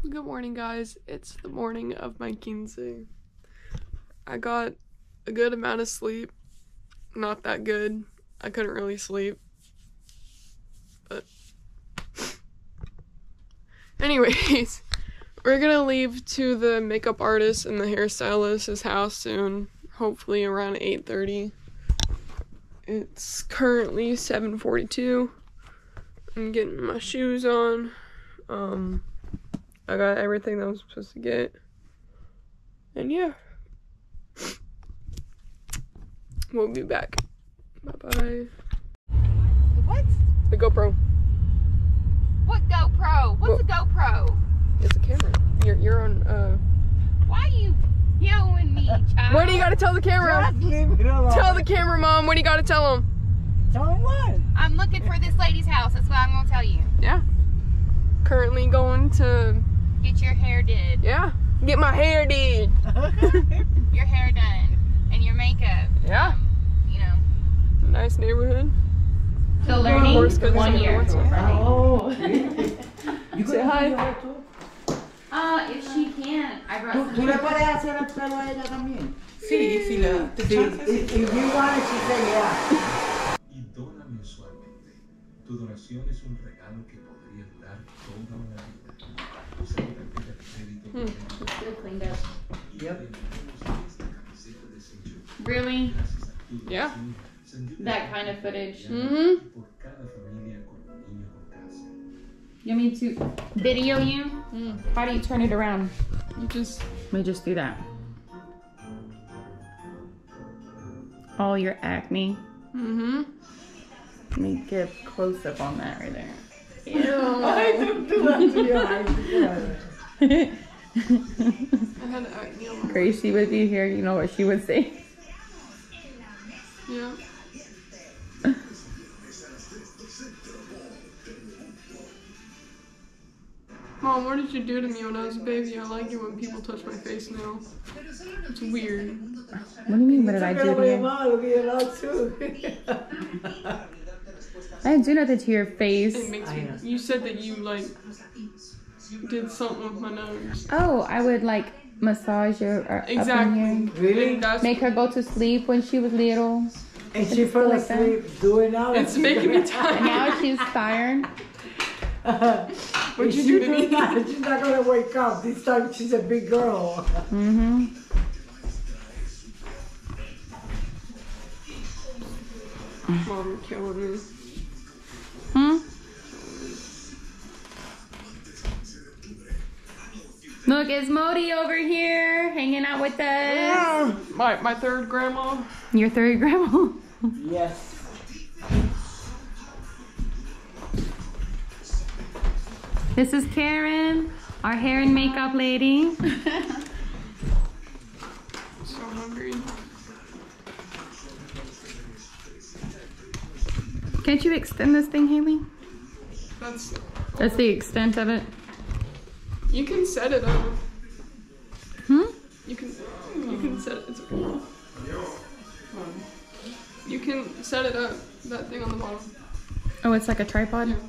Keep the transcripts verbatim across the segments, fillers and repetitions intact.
Good morning, guys. It's the morning of my quince. I got a good amount of sleep. Not that good. I couldn't really sleep. But anyways, we're gonna leave to the makeup artist and the hairstylist's house soon. Hopefully around eight thirty. It's currently seven forty-two. I'm getting my shoes on. Um, I got everything that I was supposed to get. And yeah. We'll be back. Bye-bye. What? The GoPro. What GoPro? What's a GoPro? It's a camera. You're, you're on, uh... Why are you yelling me, child? What do you gotta tell the camera? Just leave it alone. Tell the camera, Mom. What do you gotta tell him? Tell him what? I'm looking for this lady's house. That's what I'm gonna tell you. Yeah. Currently going to... Get your hair did. Yeah. Get my hair did. Your hair done. And your makeup. Yeah. Um, you know. Nice neighborhood. Still Of course, learning. 'cause One it's year. once a- Oh. You say hi. Uh, if she can, I brought ¿Tú, some. tú le puedes hacer el pelo a ella también? Sí, si la te Sí, chances. if, if you want it, she say yeah. Y dona mensualmente. Tu donación es un regalo que podría durar toda una vida. Usa tu tarjeta de crédito. Hmm. It's good cleaned up. Yep. Really? Yeah. That kind of footage. Mm-hmm. Por cada familia con un niño con cáncer. You want me to video you? Mm. How do you turn it around? You just... Let me just do that. All your acne. Mm-hmm. Let me get a close up on that right there. I don't do that to your eyes. I had acne on my... Gracie would be here, you know what she would say. Yeah. Mom, what did you do to me when I was a baby? I like it when people touch my face now. It's weird. What do you mean, what did I do Look to at your you? mom, look at your dog too. I didn't do nothing to your face. It makes I me... know. You said that you, like, did something with my nose. Oh, I would like massage your uh, Exactly. up in here. Really? And that's... Make her go to sleep when she was little. And she fell like that. asleep doing all It's making me And tired. now she's tired. What'd you If do she to me? that, she's not gonna wake up. This time she's a big girl. Mm-hmm. Mom, you're killing me. Hmm? Look, it's Modi over here hanging out with us. My, my third grandma. Your third grandma. Yes. This is Karen, our hair and makeup lady. So hungry. Can't you extend this thing, Haley? That's... That's the extent of it. You can set it up. Hmm? You can... You can set it... It's okay. You can set it up. That thing on the bottom. Oh, it's like a tripod? Yeah.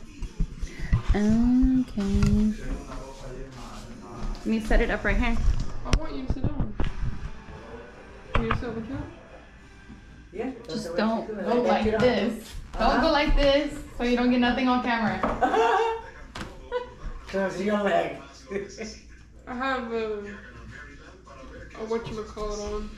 Okay. Let me set it up right here. I want you to sit down. Can you sit on the couch? Yeah. that's the Just way don't she do it. go like Take it this. Don't go like this so you don't get nothing on camera. off. Cause your leg. I have a... a whatchamacallit on.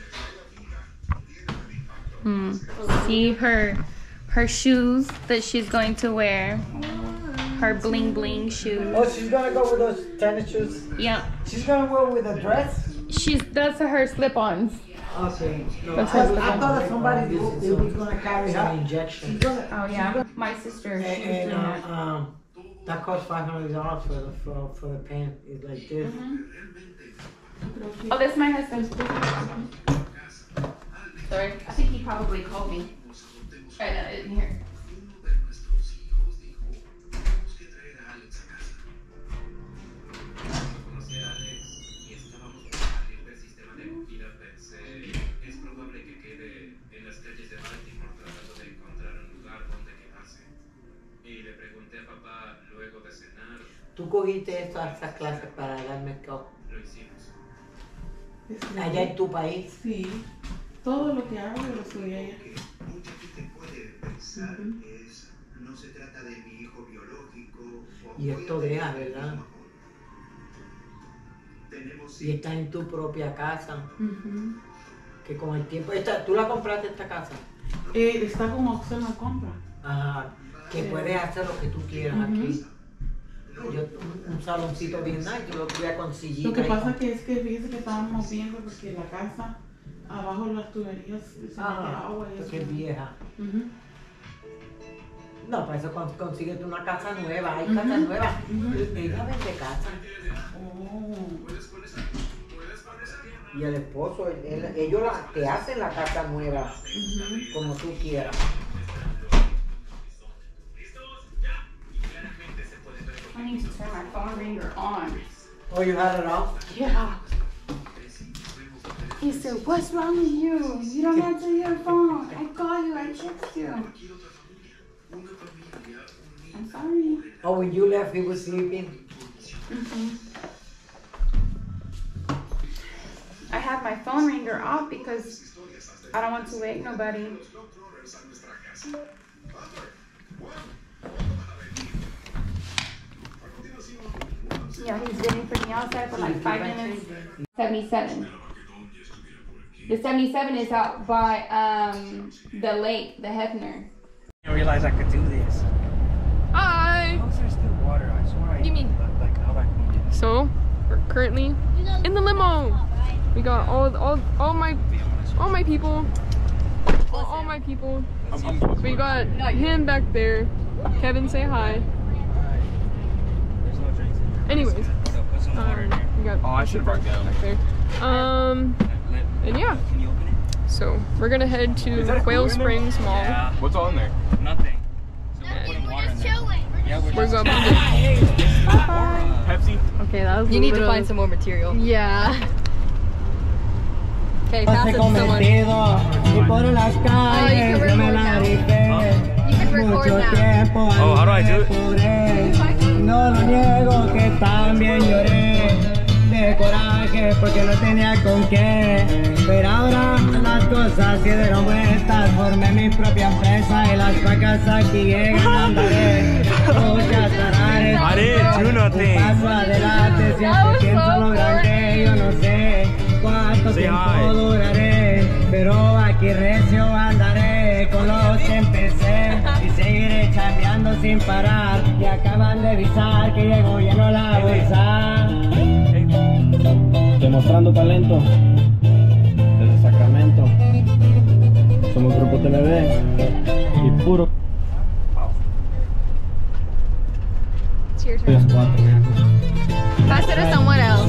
Hmm. See her her shoes that she's going to wear. Her bling bling shoes. Oh, she's gonna go with those tennis shoes. Yeah. She's gonna go with a dress. She's that's her slip-ons. Okay. No, That's I, what's I the thought that somebody was, was gonna carry her. Injection. She's gonna, Oh yeah. My sister. and, She was and doing uh, that. um, that costs five hundred dollars for the for, for the pen. It's like this. Oh, that's my husband. Sorry. I think he probably called me. Right now, in here. Tú con cogiste esas, esas clases para dar mercado? Lo hicimos. Estudié- Allá en tu país. Sí, todo lo que hago lo estudié allá. que mucha gente puede pensar es, no se trata de mi hijo biológico. O Y voy esto a tener deja, el ¿verdad? mismo amor. Tenemos Y estás en tu propia casa. Ujú. Que con el tiempo. Esta, ¿Tú la compraste esta casa? Eh, está como opción a compra. Ajá. Que Sí. puedes hacer lo que tú quieras Ujú. aquí. Yo, un, un saloncito bien nice, yo lo voy a conseguir. Lo que pasa que es que fíjese que estábamos viendo porque la casa, abajo las tuberías se mete Ah, agua y porque eso. es vieja. Ujú. No, para eso con- consíguete una casa nueva. Hay Ujú. casas nuevas. Ujú. Ella vende casa. Oh. Y el esposo, él- él- ellos la- te hacen la casa nueva, Ujú. como tú quieras. I need to turn my phone ringer on. Oh, you had it off? Yeah. He said, what's wrong with you? You don't answer your phone. I call you, I text you. I'm sorry. Oh, when you left, he was sleeping. Mhm. I have my phone ringer off because I don't want to wake nobody. Yeah, he's waiting for me outside for like five minutes. seventy-seven. The seventy-seven is out by um the lake, the Hefner. I didn't realize I could do this. Hi! How is there still water? I swear I You mean- like how I need it. So, we're currently in the limo. We got all all all my all my people. All, all my people. We got him back there. Kevin, say hi. There's no drinks in here. Anyways, So put some water in um, here. we got Oh, I should have brought down. back there. Um, Let- let- and yeah. Can you open it? So we're gonna head to Is that a Quail cooler in there? Springs Mall. Yeah. What's all in there? Nothing. So we're putting water in there. Yeah, we're, We're just gonna chilling. Hey, this is Laura. Pepsi? Okay, that was You a need to little- find some more material. Yeah. Okay, pass it to someone. Y por las calles yo me la rifé. You can record Mucho now. tiempo Oh, how do I do it? it? No lo niego que también lloré de coraje porque no tenía con qué. Pero ahora las cosas se dieron vueltas. Formé mi propia empresa y las vacas aquí llegan. Andaré muchas tardares. I didn't do nothing. Un paso adelante siempre pienso lo grande. Yo no sé cuánto Say tiempo hi. duraré, pero aquí recio andaré con los que empecé y seguiré chambeando sin parar. Y acaban de avisar que llegó lleno la bolsa. Demostrando talento desde Sacramento. Somos Grupo T V B y puro. It's your turn. Pass it to someone else.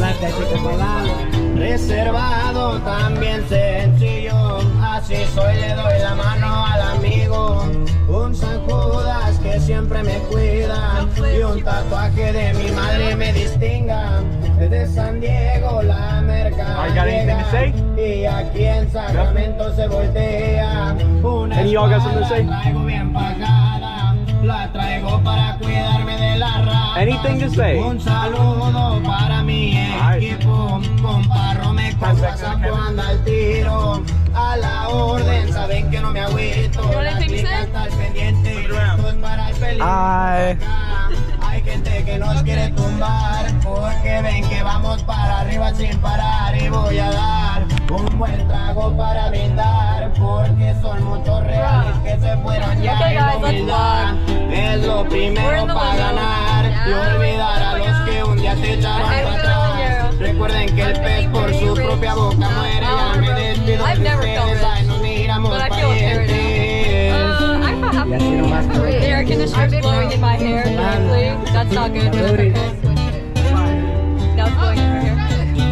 Reservado, también sencillo. Así soy, le doy la mano al amigo. Un San Judas que siempre me cuida. Y un tatuaje de mi madre me distinga. Desde San Diego la merca. Alright, got anything to say? Y aquí en Sacramento se voltea. Una Any of y'all got something to say? espada traigo bien pagada. La traigo para cuidarme de la rata. Anything to say? Un saludo para mi Alright. equipo. Comparro me Pass that compasa to Kevin. cuando al tiro. A la orden, saben que no me agüito. want Las anything to chicas say? están pendientes y listos para el peligro. Hi. Hay gente que nos quiere tumbar porque ven que vamos para arriba sin parar y voy a dar un buen trago para brindar porque son muchos reales que se fueron ya Okay, y la guys, let's humildad es lo We're primero in the para limo. ganar y olvidar a los que un día te echaron Okay, para we're atrás. in the Recuerden que el pez por su propia boca muere, ya me despido I've de never felt ustedes, rich, ay, nos miramos but I feel very parientes. Uh, I have Y así nomás que- the air conditioner's blowing in my hair directly. That's not good. But it's okay. Now it's blowing in my hair.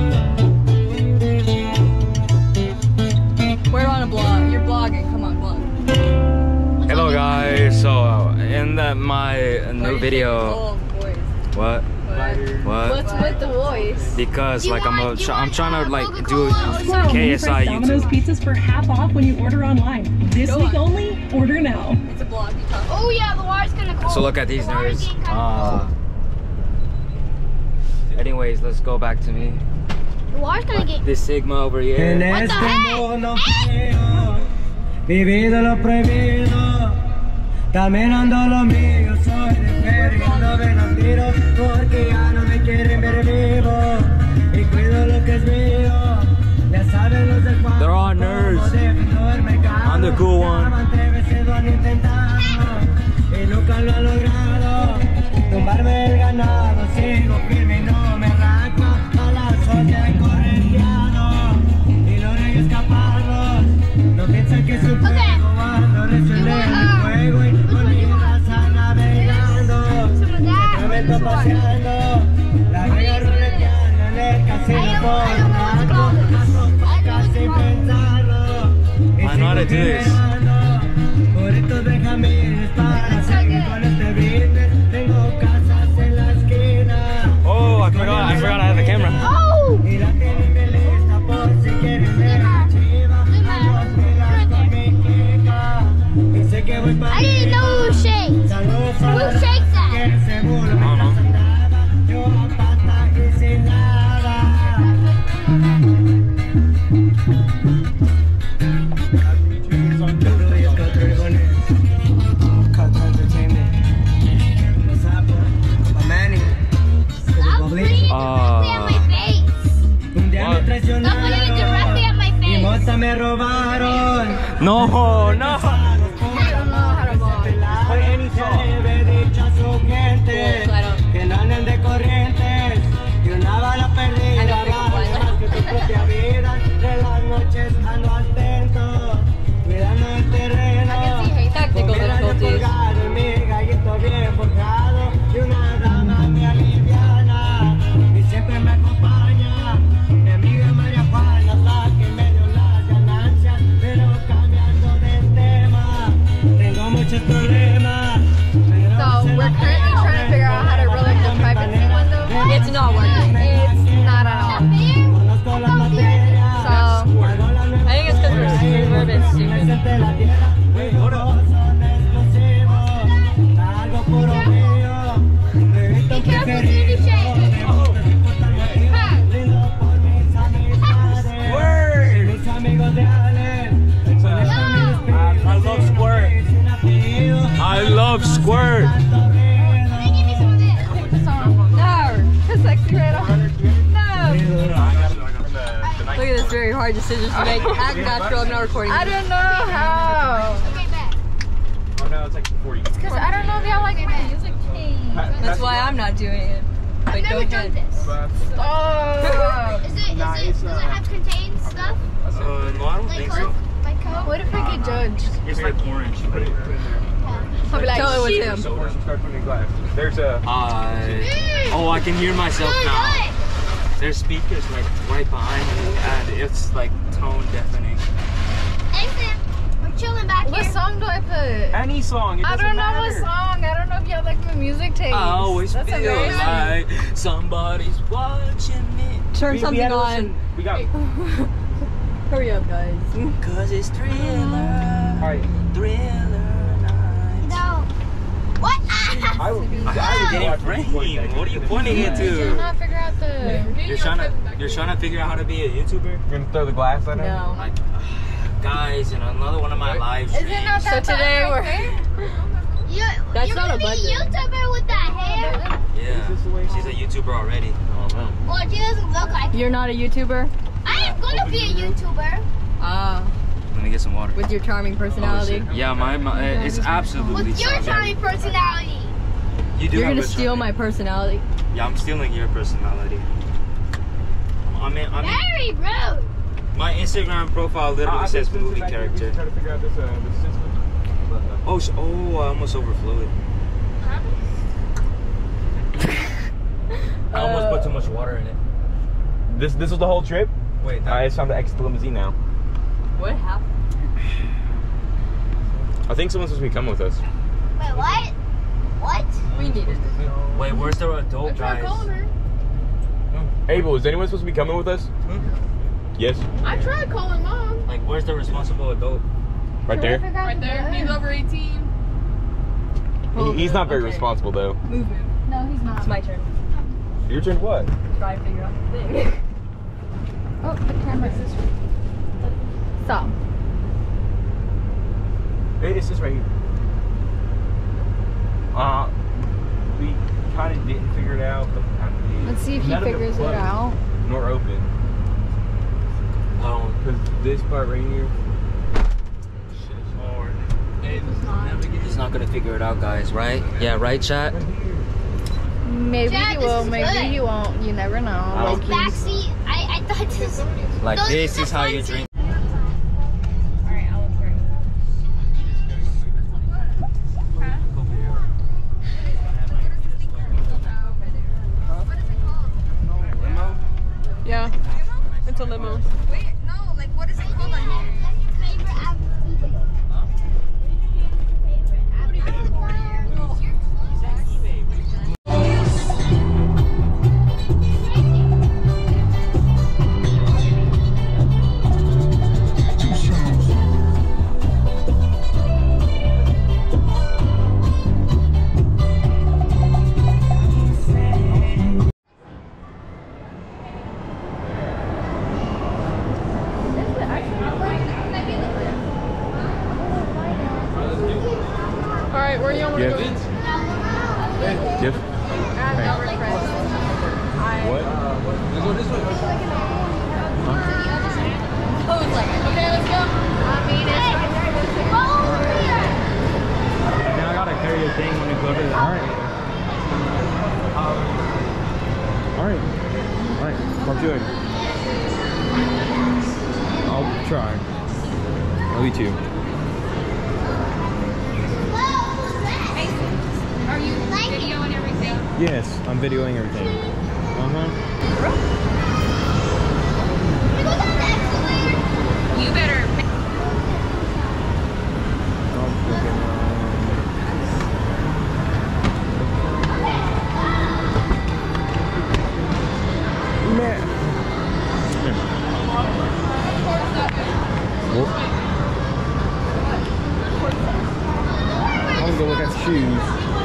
We're on a blog. You're blogging. Come on, blog. Hello guys. So uh, in the, my new video. What? What? What's with the voice? Because like I'm a, I'm trying to like do K S I Domino's YouTube. pizzas for half off when you order online. This Go week on. only, order now. It's a blog. You talk. Oh yeah, the water's gonna go. So look at these The water's nerds. getting kinda Uh, anyways, let's go back to me. The water's gonna get. This Sigma over here. En What the este heck? mundo feo, vivido lo prohibido, caminando lo mío, soy de feria, no ven a tiro, porque ya no me quieren ver vivo, y cuido lo que es mío, ya saben los del cuadro. They're all nerds. I'm the cool one. Y nunca lo han logrado, tumbarme el ganado, sigo firme y no me arranco a la sociedad correteado, y logro escaparlos, no piensan que es un juego, ando resuelve el juego y con mi raza navegando, sacramento paseando, la vega ruleteando en el casino por rato, casi pensarlo, y I know how to do this. por estos benjamines para seguir con este business, tengo casas en la esquina. Oh, I forgot. I forgot I had the camera. Oh! Y la tienen bien lista por si quieren ver la chiva. Ando pilas con mi chica. Y sé que voy para I didn't know who shakes. Saludos a Who la shakes that? que seguro No, no. mientras andaba yo a pata y sin nada. Stop putting it directly at my face. Un día me Stop putting it directly traicionaron at my y face. mota me robaron. No, no. I don't know how to vlog. Le he dicho a su gente Cool, so I don't- que no anden de corrientes y una bala I perdida don't think vale I'm más que tu propia vida. De las noches ando atento, cuidando el terreno. I can see hey, technical Con mira yo difficulties. colgado en mi gallito bien forjado y una dama me aliviana y siempre me acompaña. Mi amiga María Juana es la que me dio las ganancias, pero cambiando de tema, tengo muchos problemas. pero So se we're la currently pego, trying to figure out how to release the privacy window. It's not working. It's not at all. conozco la materia. So I think it's because we're stupid. We're a bit stupid. Be careful, Stevie Shake. I love squirt. I love squirt. Let me give you some of this. No, it's sexy right on. No. Look at this very hard decision to make. Act natural. I'm not recording. I don't know how. Okay, back. Oh no, it's like forty. Because I don't know if y'all like my music change. That's why I'm not doing it. I've But never don't done get. this. Oh. Is it, is it, does it have contained stuff? Uh, no, I don't Like think so. Coke? Like Coke? What if I get judged? It's like orange. I'll be like, tell it was So him. before she starts putting in glass, there's a. I. Oh, I can hear myself Good, now. good. There's speakers like right behind me, and it's like tone deafening. Hey, Sam. We're chilling back What here. song do I put? Any song. It I doesn't don't know matter. what song. I don't know if y'all like my music taste. I always That's feel embarrassing. like somebody's watching me. Turn We- we something had to on. listen- We got. Hurry up, guys. Cause it's thriller. Alright. Thriller night. No. What? I will. I'm getting framed. What are you pointing it to? not figure out the. You're trying to you're trying to figure out how to be a YouTuber? You're gonna throw the glass at her? No. Like, guys, in another one of my live streams. So today we're. You, That's you're not gonna a be budget. a YouTuber with that hair? Yeah, she's a YouTuber already. Oh no. Well, she doesn't look like it. You're not a YouTuber? I am gonna be a YouTuber. Ah, Let me get some water. with your charming personality. Oh, shit. Yeah, my, my it's absolutely. With your something. charming personality. You do You're have gonna a steal charming- my personality. Yeah, I'm stealing your personality. I mean, I mean, Very rude. my Instagram profile literally Uh, says since movie back here, we character. should try to figure out this, uh, this system. But, uh, Oh, sh- oh, I almost overflowed. I almost put too much water in it. This this was the whole trip. Wait, Uh, it's time to exit the limousine now. What happened? I think someone's supposed to be coming with us. Wait, what? What? We needed it. wait, where's the adult Tried guys? calling her. Abel, is anyone supposed to be coming with us? Hmm? Yes. I tried calling mom. Like, where's the responsible adult? Right there. Right there. He's over eighteen. He, he's not very Okay. responsible though. Move, move. No, he's not. It's my turn. Your turn what? Try to figure out the thing. Oh, the camera. Stop. Hey, it's just right here. Uh, we kind of didn't figure it out, but kind of did. Let's see if he figures it out. Nor open. Um, because this part right here. Shit is hard. He's not gonna figure it out, guys, right? Yeah, right, chat? Maybe Dad, he will, this is maybe good. he won't. You never know. Oh. Like, Back he's- seat. I, I thought this. Like, those this are is how you fun drink. Alright, I'll look for it. Yeah, it's a limo. Wait, no, like what is it called on here? All right, where do you want to Gift. go? Gift. I have no request. What? I was like, okay, let's go. I mean, it's right there. Now I gotta carry a thing when we go to the. Alright. Alright. Alright. Part two. I'll try. Love you too. Are you videoing everything? Yes, I'm videoing everything. Uh-huh. You better. Man. Whoop. I'm gonna go look at the shoes.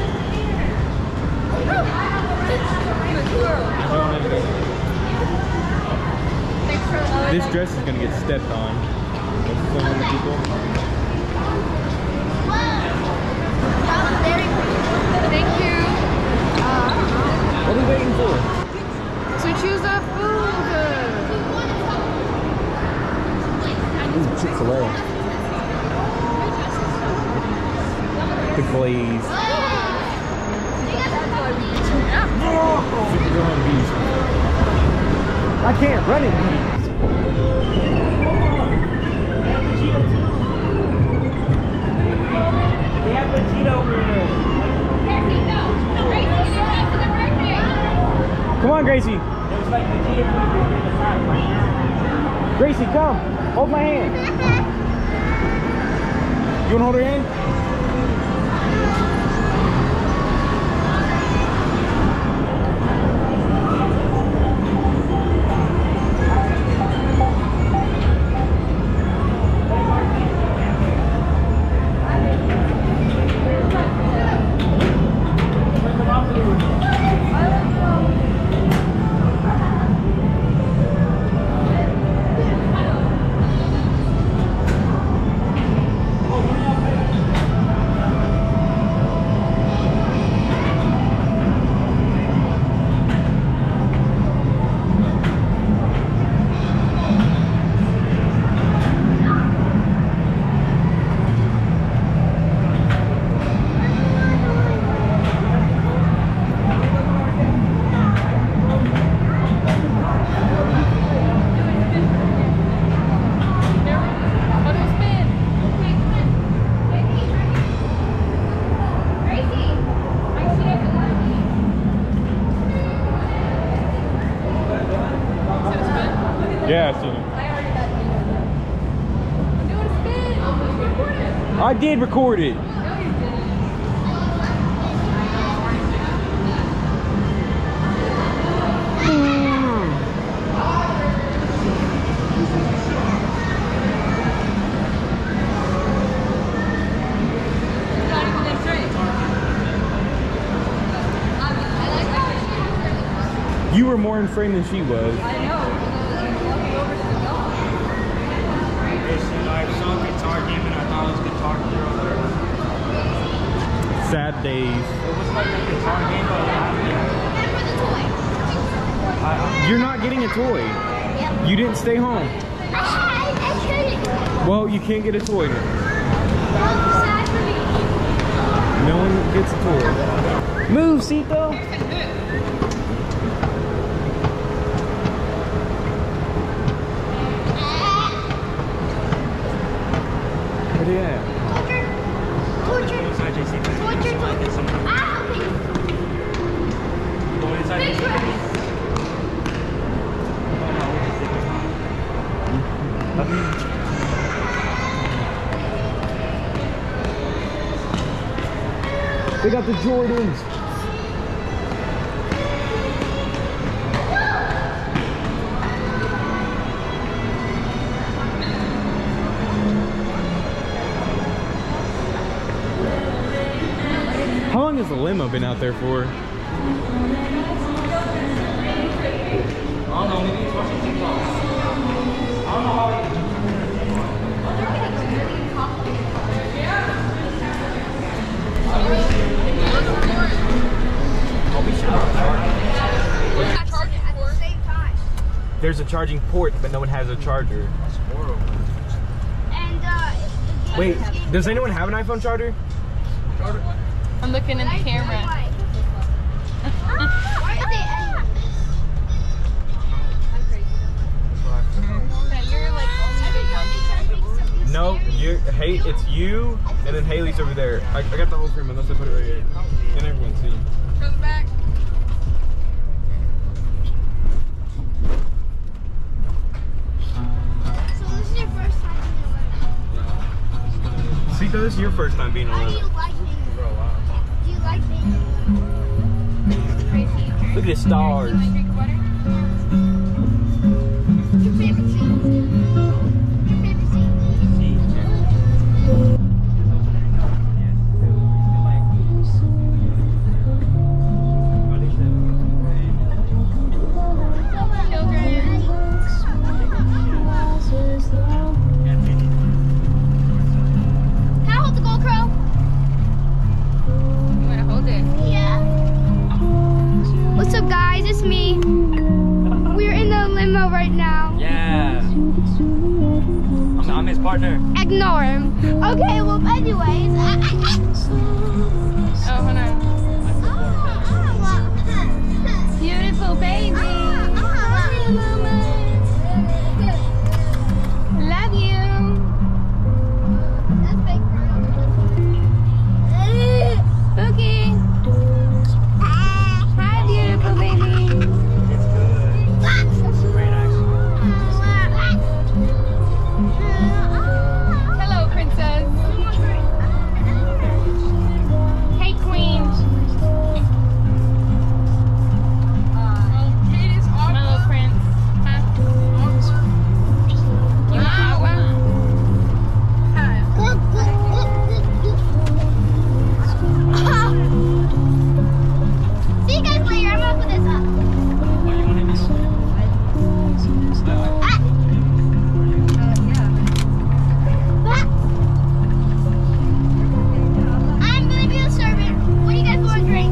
This dress is gonna get stepped on. With so many people. Thank you. What are we waiting for? So choose that food. Ooh, Chick-fil-A. The glaze. Super Gohan beef. I can't run it. They have the Cheeto over there. Come on, Gracie. It was like the Cheeto over Gracie, come. Hold my hand. You wanna hold her hand? Yeah, I've seen it. I did record it. more in frame than she was. I know. I saw a guitar game and I thought it was Guitar Hero. Sad days. It was like a guitar game, but You're not getting a toy. You didn't stay home. Well, you can't get a toy. No one gets a toy. Move, Sito. Where they at? They got the Jordans. How long has the limo been out there for? I don't know, maybe it's watching TikTok. I don't know how There's a charging port, but no one has a charger. That's horrible. And, uh, Wait, does anyone have an iPhone charger? I'm looking in the camera. No, you. Hey, it's you, and then Haley's over there. I, I got the whole frame unless I put it right here. Can everyone see? Goes back. So this is your first time being a Sito, this is your first time being a How do you limo. like being a Do you like being a Look at the stars. What's your favorite scene? Your favorite scene? Can I hold the GoPro? You wanna hold it? Yeah. What's up, guys? It's me. We're in the limo right now. Yeah. I'm, I'm his partner. Ignore him. Okay, well, anyways. I, I, I... Oh, hold on. Beautiful baby. Love you. Okay. Hi, beautiful baby. Hello, princess. Hey, queen. My little prince. Huh? You want agua? See you guys later. I'm gonna put this up. I'm gonna be a servant. What do you guys want to drink?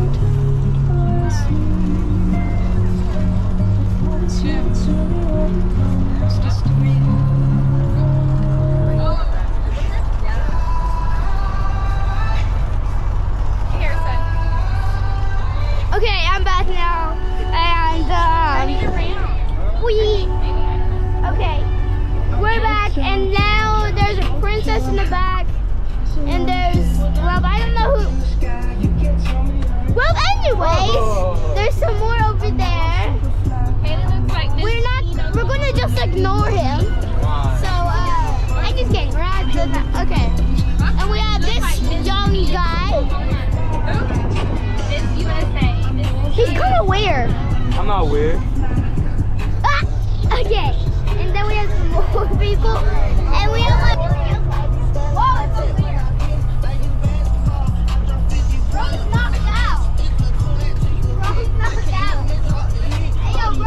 Here, son. Okay, I'm back now, and um, we. Okay, we're back, and now there's a princess in the back, and there's well, I don't know who. Well, anyways, there's some more over there. We're not. We're gonna just ignore him. So uh, I just can't. Right? Okay, and we have this young guy. He's kind of weird. I'm not weird. Ah, okay, and then we have some more people, and we have like. Whoa, it's so weird. Bro's knocked out. Bro's knocked out. Hey, yo, bro.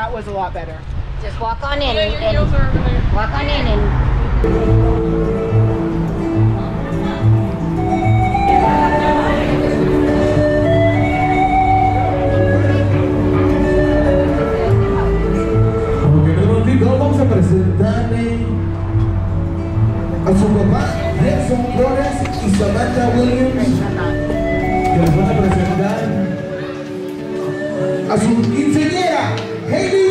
that was a lot better. Just walk on in Yeah, and, your and heels are over there. walk on in and. Vamos a presentarle a su papá, Nelson Flores y Samantha Williams, que les van a presentar a su quinceañera, Hailey.